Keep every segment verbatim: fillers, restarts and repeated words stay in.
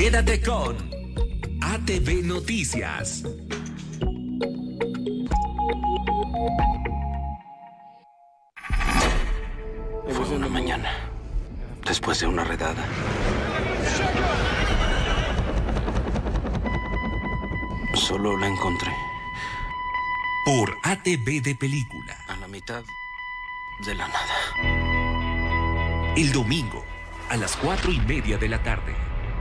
Quédate con A T V Noticias. Fue una mañana, después de una redada. Solo la encontré. Por A T V de Película. A la mitad de la nada. El domingo, a las cuatro y media de la tarde.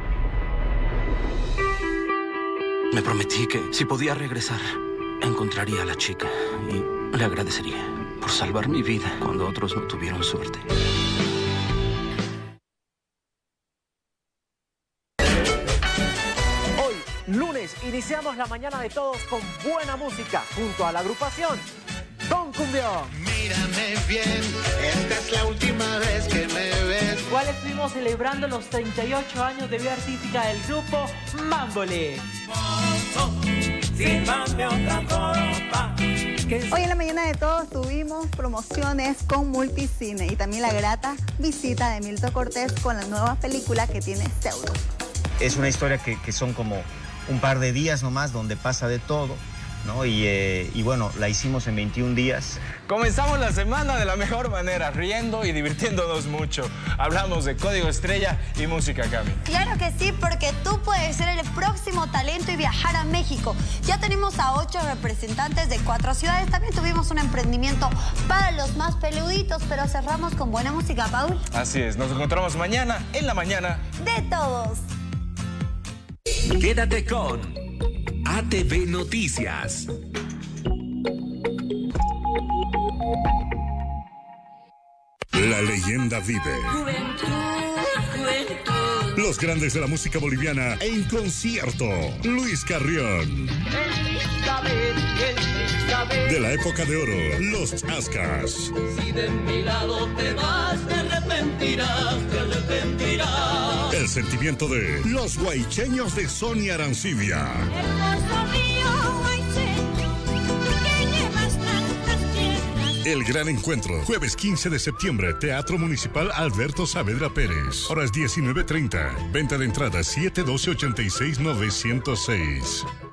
Me prometí que si podía regresar, encontraría a la chica y le agradecería por salvar mi vida cuando otros no tuvieron suerte. Hoy, lunes, iniciamos la mañana de todos con buena música junto a la agrupación Don Cumbión. Mírame bien, esta es la última vez que me ves. Igual estuvimos celebrando los treinta y ocho años de vida artística del grupo Mámbole. Hoy en la mañana de todos tuvimos promociones con Multicine y también la grata visita de Milton Cortés con la nueva película que tiene Pseudo. Es una historia que, que son como un par de días nomás donde pasa de todo, ¿no? Y, eh, y bueno, la hicimos en veintiún días. Comenzamos la semana de la mejor manera, riendo y divirtiéndonos mucho. Hablamos de Código Estrella y música, Cami. Claro que sí, porque tú puedes ser el próximo talento y viajar a México. Ya tenemos a ocho representantes de cuatro ciudades. También tuvimos un emprendimiento para los más peluditos, pero cerramos con buena música, Paul. Así es, nos encontramos mañana, en la mañana de todos. Quédate con A T V Noticias. La leyenda vive. Los grandes de la música boliviana en concierto. Luis Carrión. De la época de oro, los Chascas. Si de mi lado te vas, te arrepentirás, te arrepentirás. El sentimiento de los guaycheños de Sonia Arancibia. El gran encuentro, jueves quince de septiembre, Teatro Municipal Alberto Saavedra Pérez. Horas diecinueve treinta. Venta de entradas siete uno dos, ocho seis nueve cero seis.